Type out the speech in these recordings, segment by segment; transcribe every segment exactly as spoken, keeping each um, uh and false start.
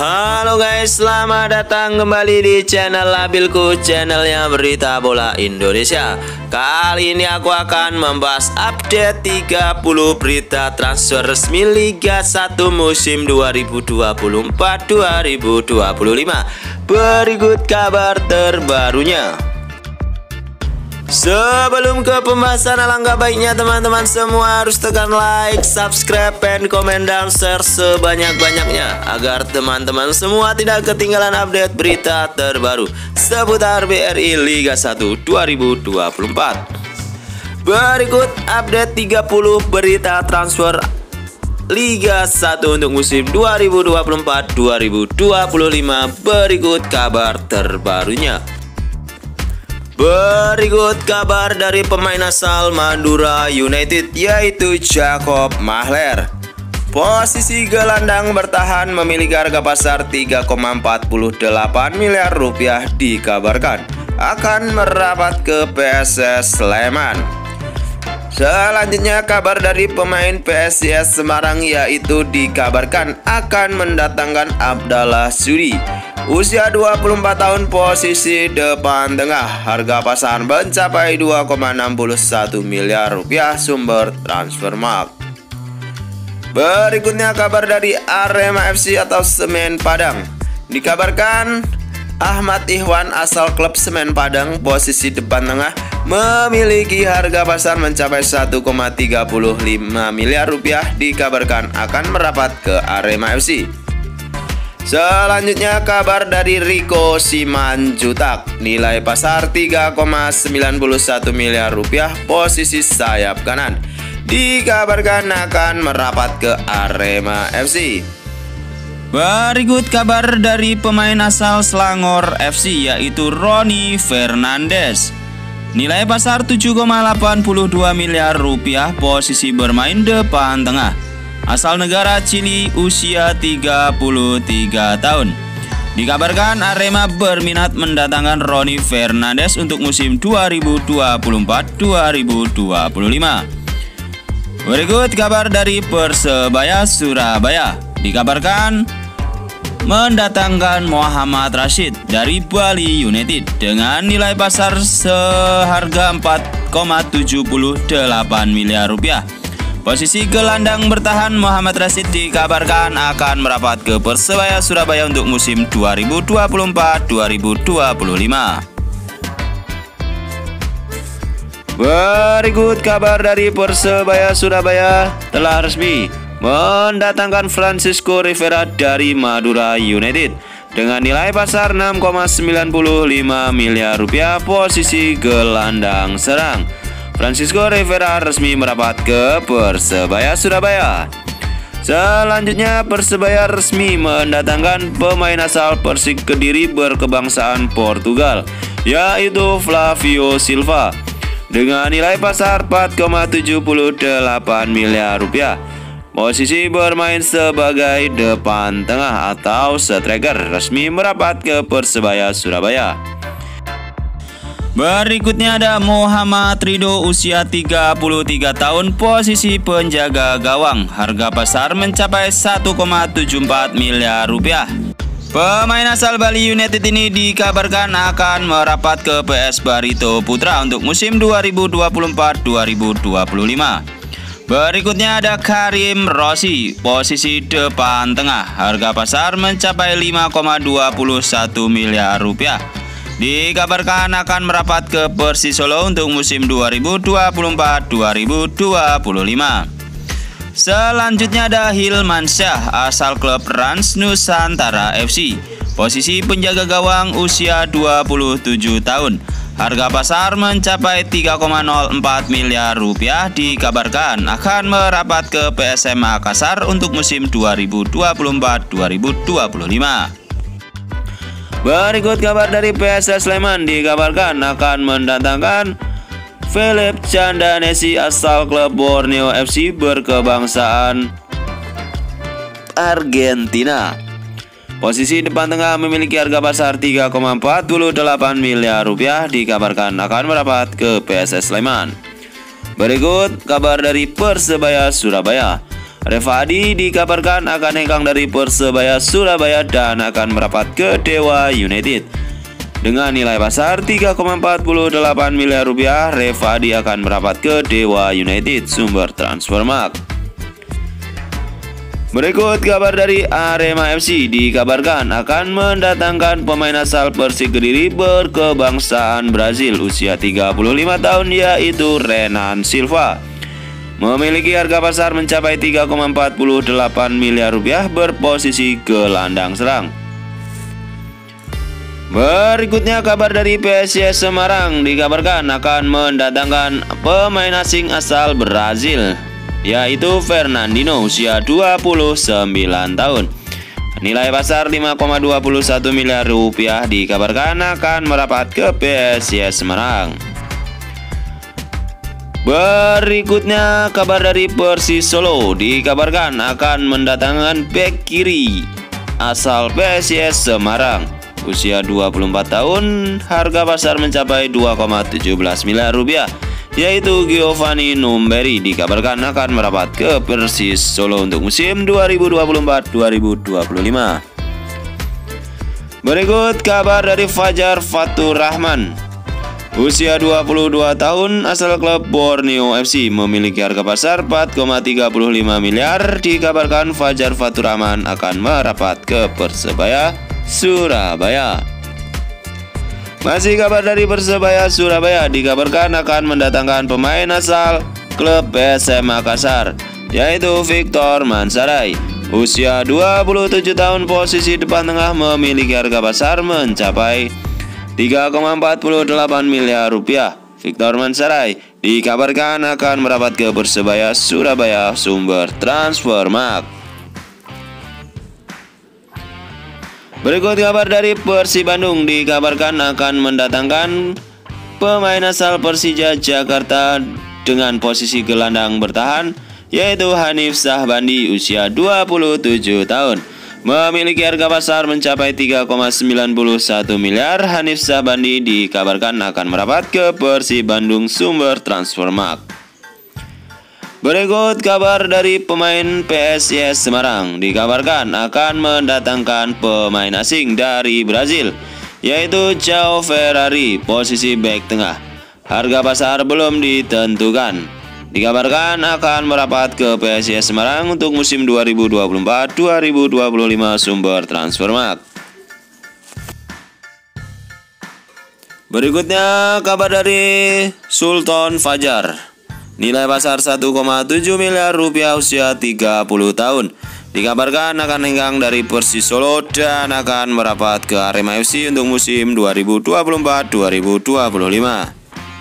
Halo guys, selamat datang kembali di channel Labilku, channelnya berita bola Indonesia. Kali ini aku akan membahas update tiga puluh berita transfer resmi Liga satu musim dua ribu dua puluh empat dua ribu dua puluh lima. Berikut kabar terbarunya. Sebelum ke pembahasan, alangkah baiknya teman-teman semua harus tekan like, subscribe, dan komen dan share sebanyak-banyaknya agar teman-teman semua tidak ketinggalan update berita terbaru seputar B R I Liga satu dua ribu dua puluh empat. Berikut update tiga puluh berita transfer Liga satu untuk musim dua ribu dua puluh empat dua ribu dua puluh lima. Berikut kabar terbarunya. Berikut kabar dari pemain asal Madura United, yaitu Jacob Mahler. Posisi gelandang bertahan memiliki harga pasar tiga koma empat delapan miliar rupiah dikabarkan akan merapat ke P S S Sleman. Selanjutnya kabar dari pemain P S I S Semarang, yaitu dikabarkan akan mendatangkan Abdallah Sudi. Usia dua puluh empat tahun, posisi depan tengah, harga pasar mencapai dua koma enam satu miliar rupiah, sumber Transfermarkt. Berikutnya kabar dari Arema F C atau Semen Padang. Dikabarkan Ahmad Ihwan asal klub Semen Padang, posisi depan tengah, memiliki harga pasar mencapai satu koma tiga lima miliar rupiah, dikabarkan akan merapat ke Arema F C. Selanjutnya kabar dari Rico Simanjutak, nilai pasar tiga koma sembilan satu miliar rupiah, posisi sayap kanan, dikabarkan akan merapat ke Arema F C. Berikut kabar dari pemain asal Selangor F C, yaitu Ronnie Fernandes. Nilai pasar tujuh koma delapan dua miliar rupiah, posisi bermain depan tengah. Asal negara Chili, usia tiga puluh tiga tahun. Dikabarkan Arema berminat mendatangkan Ronnie Fernandes untuk musim dua ribu dua puluh empat dua ribu dua puluh lima. Berikut kabar dari Persebaya Surabaya. Dikabarkan mendatangkan Muhammad Rashid dari Bali United dengan nilai pasar seharga empat koma tujuh delapan miliar rupiah. Posisi gelandang bertahan Muhammad Rashid dikabarkan akan merapat ke Persebaya Surabaya untuk musim dua ribu dua puluh empat dua ribu dua puluh lima. Berikut kabar dari Persebaya Surabaya telah resmi mendatangkan Francisco Rivera dari Madura United dengan nilai pasar enam koma sembilan lima miliar rupiah, posisi gelandang serang. Francisco Rivera resmi merapat ke Persebaya Surabaya. Selanjutnya Persebaya resmi mendatangkan pemain asal Persik Kediri berkebangsaan Portugal, yaitu Flavio Silva dengan nilai pasar empat koma tujuh delapan miliar rupiah. Posisi bermain sebagai depan tengah atau striker, resmi merapat ke Persebaya Surabaya. Berikutnya ada Muhammad Ridho, usia tiga puluh tiga tahun, posisi penjaga gawang, harga pasar mencapai satu koma tujuh empat miliar rupiah. Pemain asal Bali United ini dikabarkan akan merapat ke P S Barito Putra untuk musim dua ribu dua puluh empat dua ribu dua puluh lima. Berikutnya ada Karim Rossi, posisi depan tengah, harga pasar mencapai lima koma dua satu miliar rupiah. Dikabarkan akan merapat ke Persis Solo untuk musim dua ribu dua puluh empat dua ribu dua puluh lima. Selanjutnya ada Hilman Syah asal klub Rans Nusantara F C, posisi penjaga gawang, usia dua puluh tujuh tahun, harga pasar mencapai tiga koma nol empat miliar rupiah, dikabarkan akan merapat ke P S M Makassar untuk musim dua ribu dua puluh empat dua ribu dua puluh lima. Berikut kabar dari P S S Sleman, dikabarkan akan mendatangkan Philip Candanesi asal klub Borneo F C berkebangsaan Argentina. Posisi depan tengah memiliki harga pasar tiga koma empat delapan miliar rupiah, dikabarkan akan merapat ke P S S Sleman. Berikut kabar dari Persebaya Surabaya. Reva Hadi dikabarkan akan hengkang dari Persebaya Surabaya dan akan merapat ke Dewa United. Dengan nilai pasar tiga koma empat delapan miliar rupiah, Reva Hadi akan merapat ke Dewa United, sumber Transfermarkt. Berikut kabar dari Arema F C, dikabarkan akan mendatangkan pemain asal Persik Kediri berkebangsaan Brazil usia tiga puluh lima tahun, yaitu Renan Silva. Memiliki harga pasar mencapai tiga koma empat delapan miliar rupiah, berposisi gelandang serang. Berikutnya kabar dari P S I S Semarang, dikabarkan akan mendatangkan pemain asing asal Brazil, yaitu Fernandinho, usia dua puluh sembilan tahun. Nilai pasar lima koma dua satu miliar rupiah, dikabarkan akan merapat ke P S I S Semarang. Berikutnya kabar dari Persis Solo, dikabarkan akan mendatangkan bek kiri asal P S I S Semarang, usia dua puluh empat tahun, harga pasar mencapai dua koma satu tujuh miliar rupiah, yaitu Giovanni Numberi. Dikabarkan akan merapat ke Persis Solo untuk musim dua ribu dua puluh empat dua ribu dua puluh lima. Berikut kabar dari Fajar Fatur Rahman, usia dua puluh dua tahun, asal klub Borneo F C, memiliki harga pasar empat koma tiga lima miliar. Dikabarkan Fajar Fatur Rahman akan merapat ke Persebaya Surabaya. Masih kabar dari Persebaya Surabaya, dikabarkan akan mendatangkan pemain asal klub P S M Makassar, yaitu Victor Mansaray, usia dua puluh tujuh tahun, posisi depan tengah, memiliki harga pasar mencapai tiga koma empat delapan miliar rupiah. Victor Mansaray dikabarkan akan merapat ke Persebaya Surabaya, sumber Transfermarkt. Berikut kabar dari Persib Bandung, dikabarkan akan mendatangkan pemain asal Persija Jakarta dengan posisi gelandang bertahan, yaitu Hanif Sahbandi, usia dua puluh tujuh tahun. Memiliki harga pasar mencapai tiga koma sembilan satu miliar. Hanif Sahbandi dikabarkan akan merapat ke Persib Bandung, sumber Transfermarkt. Berikut kabar dari pemain P S I S Semarang, dikabarkan akan mendatangkan pemain asing dari Brazil, yaitu João Ferrari, posisi bek tengah. Harga pasar belum ditentukan. Dikabarkan akan merapat ke P S I S Semarang untuk musim dua ribu dua puluh empat dua ribu dua puluh lima, sumber Transfermarkt. Berikutnya kabar dari Sultan Fajar, nilai pasar satu koma tujuh miliar rupiah, usia tiga puluh tahun. Dikabarkan akan hengkang dari Persis Solo dan akan merapat ke Arema F C untuk musim dua ribu dua puluh empat dua ribu dua puluh lima.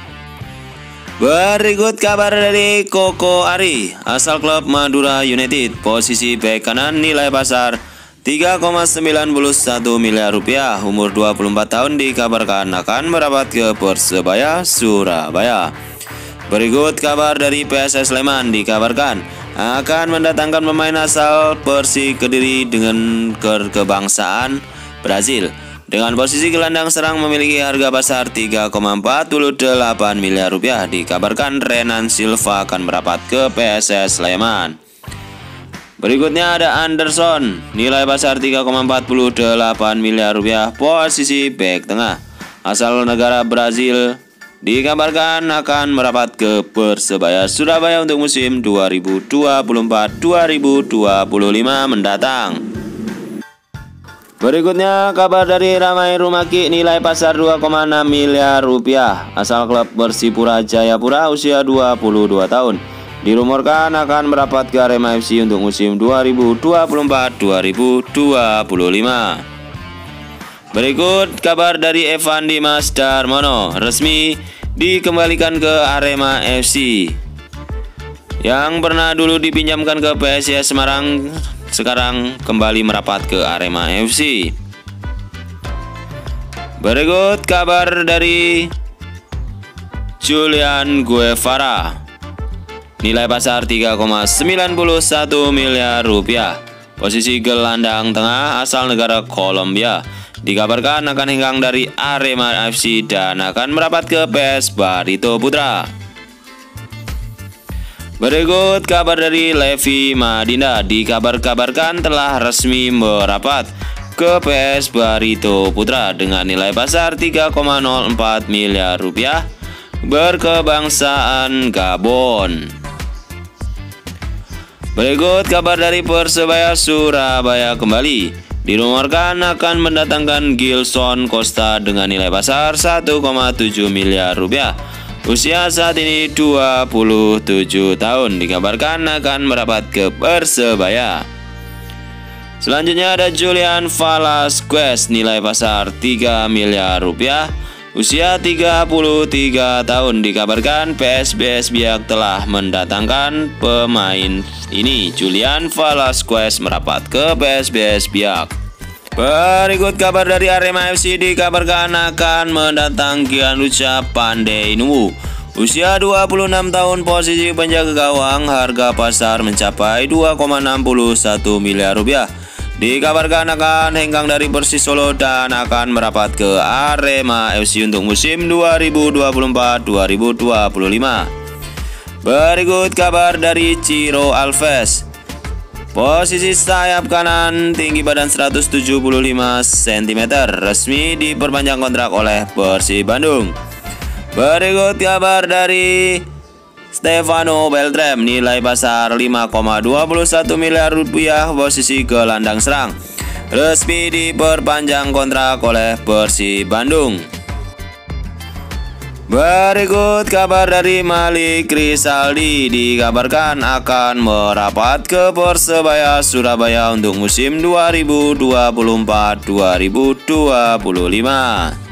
Berikut kabar dari Koko Ari, asal klub Madura United, posisi bek kanan, nilai pasar tiga koma sembilan satu miliar rupiah, umur dua puluh empat tahun. Dikabarkan akan merapat ke Persebaya Surabaya. Berikut kabar dari P S S Sleman, dikabarkan akan mendatangkan pemain asal Persik Kediri dengan kebangsaan Brazil. Dengan posisi gelandang serang, memiliki harga pasar tiga koma empat delapan miliar rupiah. Dikabarkan Renan Silva akan merapat ke P S S Sleman. Berikutnya ada Anderson, nilai pasar tiga koma empat delapan miliar rupiah, posisi bek tengah, asal negara Brazil. Dikabarkan akan merapat ke Persebaya Surabaya untuk musim dua ribu dua puluh empat dua ribu dua puluh lima mendatang. Berikutnya kabar dari Ramai Rumaki, nilai pasar dua koma enam miliar rupiah, asal klub Persipura Jayapura, usia dua puluh dua tahun. Dirumorkan akan merapat ke Arema F C untuk musim dua ribu dua puluh empat dua ribu dua puluh lima. Berikut kabar dari Evan Dimas Darmono, resmi dikembalikan ke Arema F C. Yang pernah dulu dipinjamkan ke P S I S Semarang, sekarang kembali merapat ke Arema F C. Berikut kabar dari Julian Guevara, nilai pasar tiga koma sembilan satu miliar rupiah, posisi gelandang tengah, asal negara Kolombia. Dikabarkan akan hengkang dari Arema F C dan akan merapat ke P S Barito Putra. Berikut kabar dari Levi Madinda, dikabar-kabarkan telah resmi merapat ke P S Barito Putra dengan nilai pasar tiga koma nol empat miliar rupiah berkebangsaan Gabon. Berikut kabar dari Persebaya Surabaya kembali dirumorkan akan mendatangkan Gilson Costa dengan nilai pasar satu koma tujuh miliar rupiah. Usia saat ini dua puluh tujuh tahun, dikabarkan akan merapat ke Persebaya. Selanjutnya ada Julian Velasquez, nilai pasar tiga miliar rupiah. Usia tiga puluh tiga tahun, dikabarkan P S B S Biak telah mendatangkan pemain ini. Julian Velasquez merapat ke P S B S Biak. Berikut kabar dari Arema F C, dikabarkan akan mendatang Gianluca Pandeinuwu. Usia dua puluh enam tahun, posisi penjaga gawang, harga pasar mencapai dua koma enam satu miliar rupiah. Dikabarkan akan hengkang dari Persis Solo dan akan merapat ke Arema F C untuk musim dua ribu dua puluh empat dua ribu dua puluh lima. Berikut kabar dari Ciro Alves. Posisi sayap kanan, tinggi badan seratus tujuh puluh lima sentimeter, resmi diperpanjang kontrak oleh Persib Bandung. Berikut kabar dari Stefano Beltram, nilai pasar lima koma dua satu miliar rupiah, posisi gelandang serang, resmi diperpanjang kontrak oleh Persib Bandung. Berikut kabar dari Malik Rizaldi, dikabarkan akan merapat ke Persebaya Surabaya untuk musim dua ribu dua puluh empat dua ribu dua puluh lima.